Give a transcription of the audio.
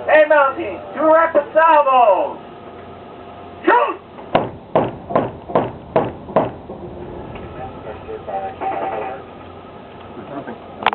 Hey, Mountie, 2 rapid salvos. Shoot! There's nothing.